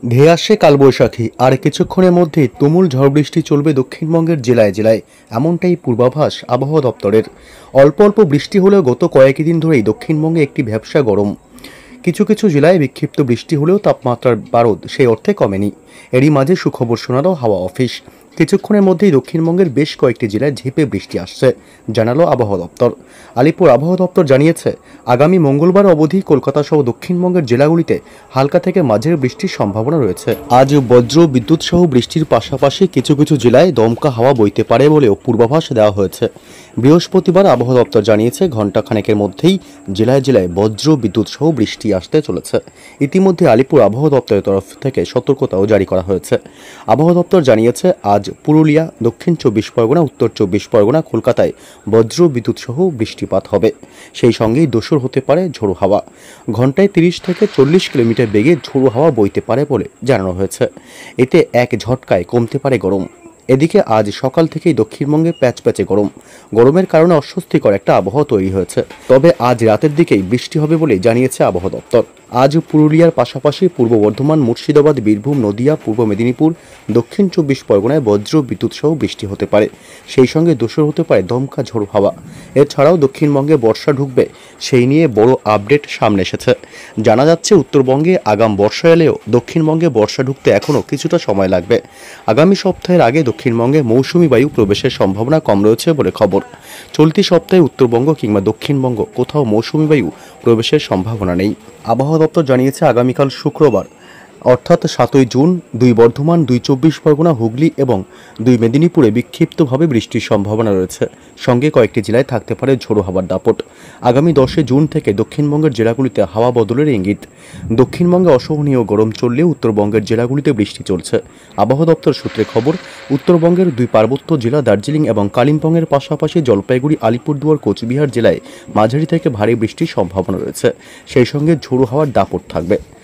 ধেয়ে আসছে কালবৈশাখী, আর কিছুক্ষণের মধ্যেই তুমুল ঝড় বৃষ্টি চলবে দক্ষিণবঙ্গের জেলায় জেলায়, এমনটাই পূর্বাভাস আবহাওয়া দপ্তরের। অল্প অল্প বৃষ্টি হলেও গত কয়েকদিন ধরেই দক্ষিণবঙ্গে একটি ভ্যাপসা গরম। কিছু কিছু জেলায় বিক্ষিপ্ত বৃষ্টি হলেও তাপমাত্রার পারদ সেই অর্থে কমেনি। এরই মাঝে সুখবর শোনালো হাওয়া অফিস। কিছুক্ষণের মধ্যেই দক্ষিণবঙ্গের বেশ কয়েকটি জেলায় ঝেঁপে বৃষ্টি আসছে, জানালো আবহাওয়া দপ্তর। আলিপুর আবহাওয়া দপ্তর জানিয়েছে, আগামী মঙ্গলবার অবধি কলকাতা সহ দক্ষিণবঙ্গের জেলাগুলিতে হালকা থেকে মাঝের বৃষ্টির সম্ভাবনা রয়েছে। আজ বজ্র বিদ্যুৎ সহ বৃষ্টির পাশাপাশি কিছু কিছু জেলায় দমকা হাওয়া বইতে পারে বলেও পূর্বাভাস দেওয়া হয়েছে। বৃহস্পতিবার আবহাওয়া দপ্তর জানিয়েছে, ঘণ্টাখানেকের মধ্যেই জেলায় জেলায় বজ্র বিদ্যুৎ সহ বৃষ্টি আসতে চলেছে। ইতিমধ্যে আলিপুর আবহাওয়া দপ্তরের তরফ থেকে সতর্কতাও জারি করা হয়েছে। আবহাওয়া দপ্তর জানিয়েছে, আজ পুরুলিয়া, দক্ষিণ 24 পরগনা, উত্তর 24 পরগনা, কলকাতায় বজ্র বিদ্যুৎ সহ বৃষ্টিপাত হবে। সেই সঙ্গেই দোসর হতে পারে ঝোড়ো হাওয়া। ঘন্টায় 30 থেকে 40 কিলোমিটার বেগে ঝোড়ো হাওয়া বইতে পারে বলে জানানো হয়েছে। এতে এক ঝটকায় কমতে পারে গরম। এদিকে আজ সকাল থেকেই দক্ষিণবঙ্গে প্যাচপ্যাচে গরমের কারণে অস্বস্তিকর একটা আবহাওয়া তৈরি হয়েছে। তবে আজ রাতের দিকেই বৃষ্টি হবে বলে জানিয়েছে আবহাওয়া দপ্তর। আজ পুরুলিয়ার পাশাপাশি পূর্ব বর্ধমান, মুর্শিদাবাদ, বীরভূম, নদিয়া, পূর্ব মেদিনীপুর, দক্ষিণ 24 পরগনায় বজ্র বিদ্যুৎ সহ বৃষ্টি হতে পারে। সেই সঙ্গে দোসর হতে পারে দমকা ঝোড়ো হাওয়া। এছাড়াও দক্ষিণবঙ্গে বর্ষা ঢুকবে, সেই নিয়ে বড় আপডেট সামনে এসেছে। জানা যাচ্ছে, উত্তরবঙ্গে আগাম বর্ষা এলেও দক্ষিণবঙ্গে বর্ষা ঢুকতে এখনও কিছুটা সময় লাগবে। আগামী সপ্তাহের আগে দক্ষিণবঙ্গে মৌসুমি বায়ু প্রবেশের সম্ভাবনা কম রয়েছে বলে খবর। চলতি সপ্তাহে উত্তরবঙ্গ কিংবা দক্ষিণবঙ্গ কোথাও মৌসুমি বায়ু প্রবেশের সম্ভাবনা নেই। আবহাওয়া দপ্তর জানিয়েছে, আগামীকাল শুক্রবার অর্থাৎ 7ই জুন 2 বর্ধমান, 2 24 পরগনা, হুগলি এবং 2 মেদিনীপুরে বিক্ষিপ্তভাবে বৃষ্টির সম্ভাবনা রয়েছে। সঙ্গে কয়েকটি জেলায় থাকতে পারে ঝোড়ো হাওয়ার দাপট। আগামী 10 জুন থেকে দক্ষিণবঙ্গের জেলাগুলিতে হাওয়া বদলের ইঙ্গিত। দক্ষিণবঙ্গে অসহনীয় গরম চললেও উত্তরবঙ্গের জেলাগুলিতে বৃষ্টি চলছে। আবহাওয়া দপ্তর সূত্রে খবর, উত্তরবঙ্গের 2 পার্বত্য জেলা দার্জিলিং এবং কালিম্পংয়ের পাশাপাশি জলপাইগুড়ি, আলিপুরদুয়ার, কোচবিহার জেলায় মাঝারি থেকে ভারী বৃষ্টির সম্ভাবনা রয়েছে। সেই সঙ্গে ঝোড়ো হাওয়ার দাপট থাকবে।